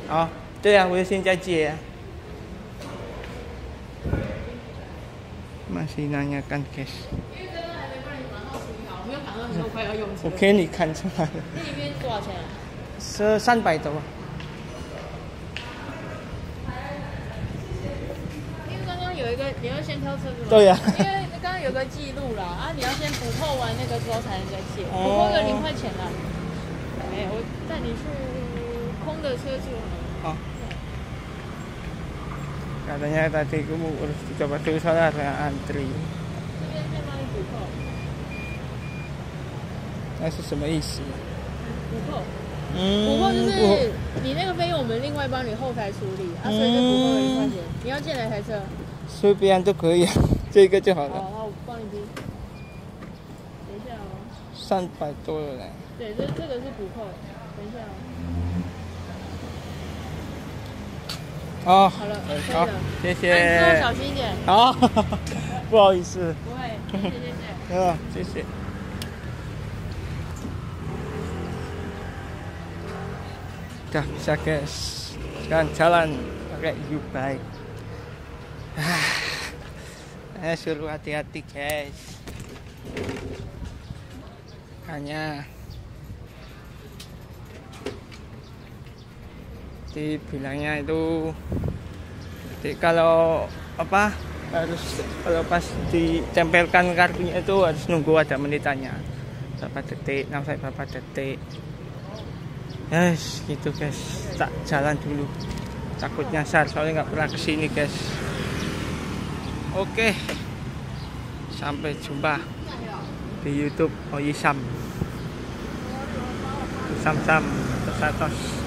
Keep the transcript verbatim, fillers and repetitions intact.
哦，对呀、啊，我现在接、啊。Masih nanyakan cash。 因为刚刚还没帮你马上处理好，没有赶到你说快要用车。 我给你看出来了。 那里面多少钱啊？ 是三百多。 因为刚刚有一个，你要先挑车子吗？ 对呀、啊。 因为刚刚有个记录啦，啊，你要先补扣完那个之后才能再借，补扣个零块钱啦。哎，我带你去空的车就好。 好。Katanya tadi kamu harus coba dulu soalnya ada antri. 这边先帮你补扣。 那是什么意思？ 补扣。 嗯。 补扣就是你那个费用，我们另外帮你后台处理，啊，所以就补扣了零块钱。你要借哪台车？ 随便都可以，这个就好了。 好，那我帮你批。等一下哦。 三百多了嘞。 对，这这个是补扣，等一下哦。 哦， 好了， 好，谢谢。 之后小心一点。 好，不好意思。 不会，谢谢谢谢。 啊，谢谢。Udah bisa guys. Sekarang jalan pakai U-Bike. Saya suruh hati-hati guys. Hanya dibilangnya itu jadi kalau apa harus kalau pas ditempelkan kartunya itu harus nunggu ada menitannya berapa detik sampai berapa detik. Yes gitu guys, tak jalan dulu takut nyasar soalnya nggak pernah kesini guys. Oke, sampai jumpa di YouTube Oyisam Sam Sam Tersatos.